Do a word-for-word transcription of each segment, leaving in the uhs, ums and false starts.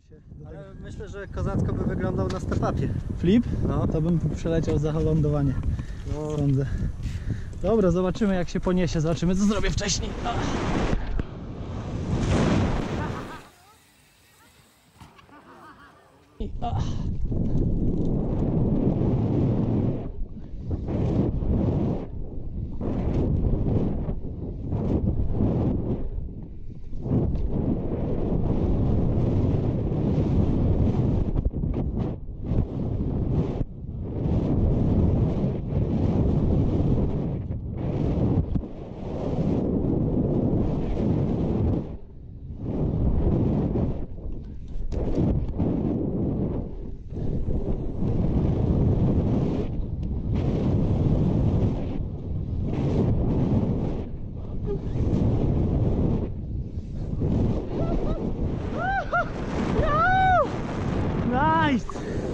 Ale myślę, że kozacko by wyglądał na step-upie. Flip? No. To bym przeleciał za lądowanie. No. Sądzę. Dobra, zobaczymy jak się poniesie, zobaczymy co zrobię wcześniej. A. Nice!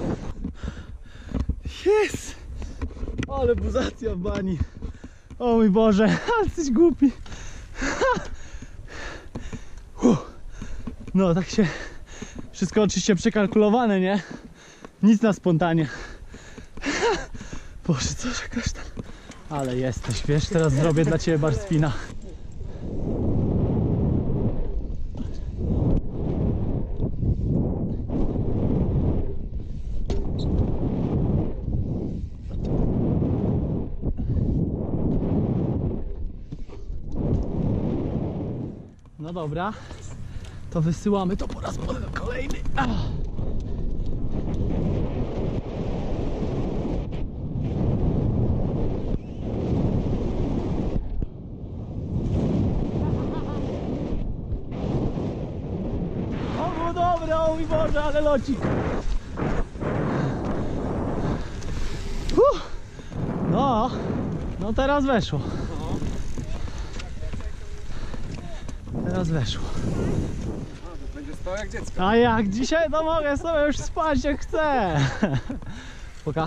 Jest! Ale buzacja w bani. O mój Boże, ale jesteś głupi. No tak się... Wszystko oczywiście przekalkulowane, nie? Nic na spontanie. Boże, co za kasztan. Ale jesteś, wiesz, teraz zrobię dla Ciebie bar spina. No dobra, to wysyłamy to po raz kolejny. Ach. O, było dobre, o mój Boże, ale locik. Uff. No, no teraz weszło. Teraz weszło. Będzie spał jak dziecko. A jak dzisiaj to mogę sobie już spać jak chcę. Poka.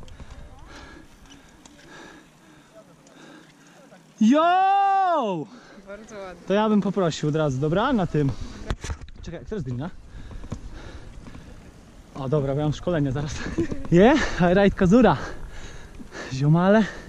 Jo! Bardzo ładnie. To ja bym poprosił od razu, dobra? Na tym. Czekaj, która jest godzina? O dobra, bo ja mam szkolenie zaraz. Je? Yeah? Rajd Kazura. Ziomale.